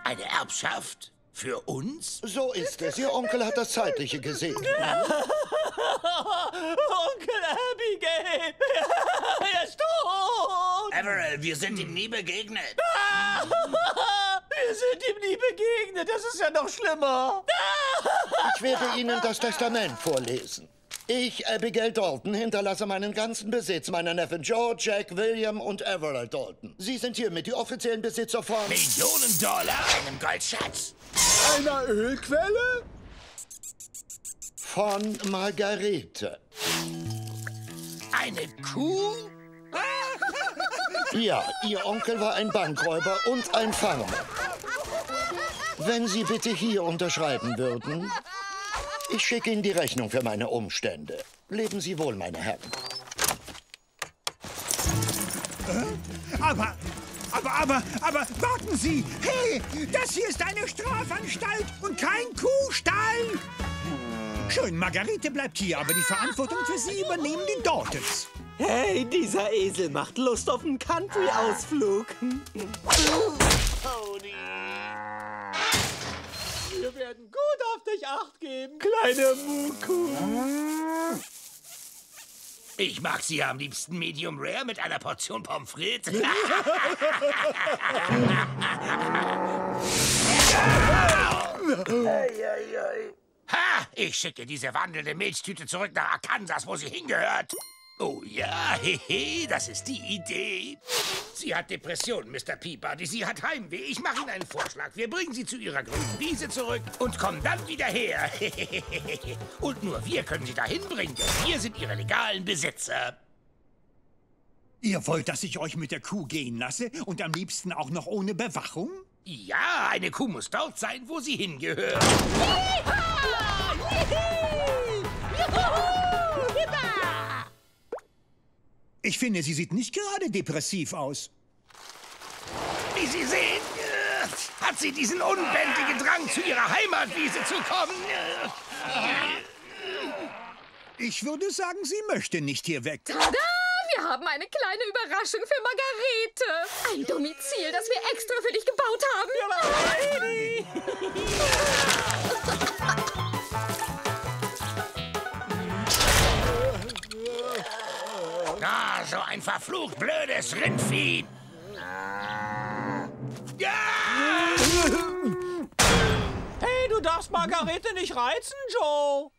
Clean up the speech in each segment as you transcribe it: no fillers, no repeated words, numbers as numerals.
Eine Erbschaft? Für uns? So ist es. Ihr Onkel hat das Zeitliche gesehen. Onkel Abigail! Er ist tot! Everett, wir sind ihm nie begegnet. Wir sind ihm nie begegnet. Das ist ja noch schlimmer. Ich werde Ihnen das Testament vorlesen. Ich, Abigail Dalton, hinterlasse meinen ganzen Besitz meiner Neffen George, Jack, William und Everett Dalton. Sie sind hiermit die offiziellen Besitzer von... Millionen Dollar, einem Goldschatz. Einer Ölquelle? Von Margarete. Eine Kuh? Ja, Ihr Onkel war ein Bankräuber und ein Farmer. Wenn Sie bitte hier unterschreiben würden... Ich schicke Ihnen die Rechnung für meine Umstände. Leben Sie wohl, meine Herren. Aber, warten Sie! Hey, das hier ist eine Strafanstalt und kein Kuhstall! Schön, Margarete bleibt hier, aber die Verantwortung für Sie übernehmen die Daltons. Hey, dieser Esel macht Lust auf einen Country-Ausflug. Wir werden gut auf dich Acht geben, kleine Muku. Ich mag sie am liebsten Medium Rare mit einer Portion Pommes frites. Ha! Ich schicke diese wandelnde Milchtüte zurück nach Arkansas, wo sie hingehört. Oh ja, hehe, das ist die Idee. Sie hat Depressionen, Mr. Peabody. Sie hat Heimweh. Ich mache Ihnen einen Vorschlag. Wir bringen sie zu ihrer grünen Wiese zurück und kommen dann wieder her. Und nur wir können sie dahin bringen, denn wir sind ihre legalen Besitzer. Ihr wollt, dass ich euch mit der Kuh gehen lasse und am liebsten auch noch ohne Bewachung? Ja, eine Kuh muss dort sein, wo sie hingehört. Ich finde, sie sieht nicht gerade depressiv aus. Wie Sie sehen, hat sie diesen unbändigen Drang, zu ihrer Heimatwiese zu kommen. Ich würde sagen, sie möchte nicht hier weg. Tada! Wir haben eine kleine Überraschung für Margarete. Ein Domizil, das wir extra für dich gebaut haben. Ah, so ein verflucht blödes Rindvieh. Ja! Hey, du darfst Margarete nicht reizen, Joe.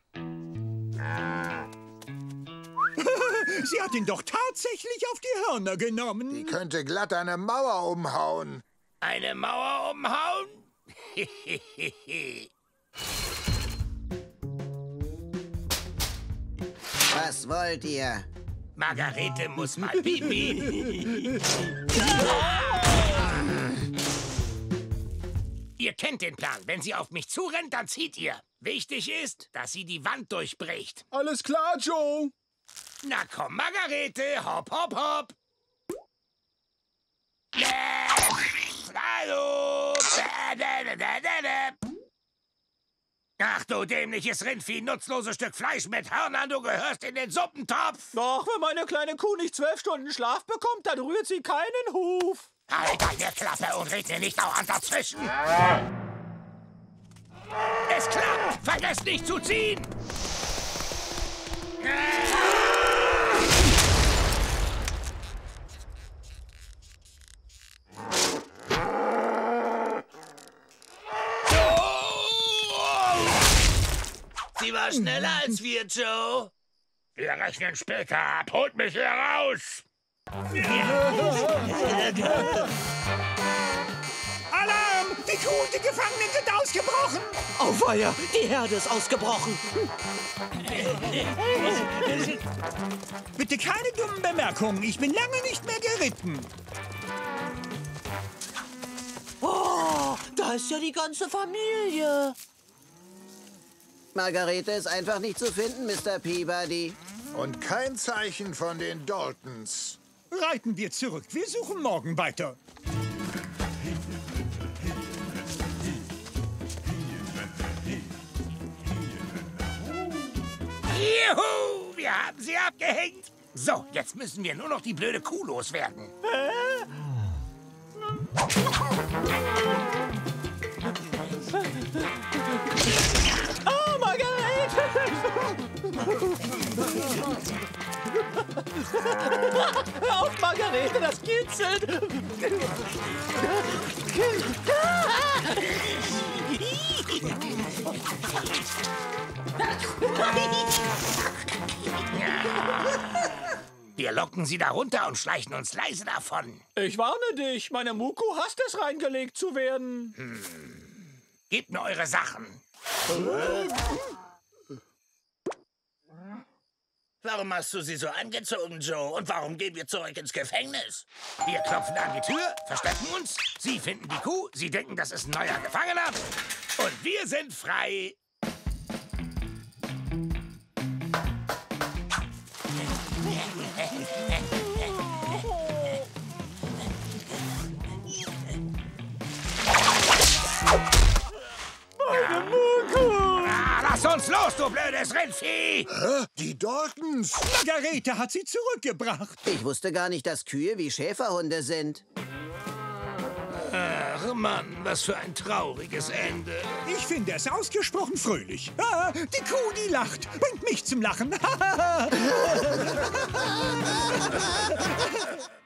Sie hat ihn doch tatsächlich auf die Hörner genommen. Die könnte glatt eine Mauer umhauen. Eine Mauer umhauen? Was wollt ihr? Margarete muss mal pipi. Ihr kennt den Plan. Wenn sie auf mich zurennt, dann zieht ihr. Wichtig ist, dass sie die Wand durchbricht. Alles klar, Joe. Na komm, Margarete, hopp, hopp, hopp. Hallo. Ach du dämliches Rindvieh, nutzloses Stück Fleisch mit Hörnern, du gehörst in den Suppentopf. Doch, wenn meine kleine Kuh nicht 12 Stunden Schlaf bekommt, dann rührt sie keinen Huf. Halt deine Klappe und red mir nicht dauernd dazwischen. Es klappt, vergesst nicht zu ziehen. Sie war schneller als wir, Joe. Wir rechnen später ab. Holt mich hier raus. Alarm! Die Kuh und die Gefangenen sind ausgebrochen! Auweia, die Herde ist ausgebrochen. Bitte keine dummen Bemerkungen. Ich bin lange nicht mehr geritten. Oh, da ist ja die ganze Familie. Margarete ist einfach nicht zu finden, Mr. Peabody. Und kein Zeichen von den Daltons. Reiten wir zurück. Wir suchen morgen weiter. Juhu, wir haben sie abgehängt. So, jetzt müssen wir nur noch die blöde Kuh loswerden. Hör auf, Margarete, das kitzelt. Wir locken sie da runter und schleichen uns leise davon. Ich warne dich, meine Muku hasst es, reingelegt zu werden. Gebt mir eure Sachen. Warum hast du sie so angezogen, Joe? Und warum gehen wir zurück ins Gefängnis? Wir klopfen an die Tür, verstecken uns. Sie finden die Kuh, sie denken, das ist ein neuer Gefangener. Und wir sind frei. Lass uns los, du blödes Rindvieh! Hä? Die Daltons? Margarete hat sie zurückgebracht. Ich wusste gar nicht, dass Kühe wie Schäferhunde sind. Ach Mann, was für ein trauriges Ende. Ich finde es ausgesprochen fröhlich. Ah, die Kuh, die lacht, bringt mich zum Lachen.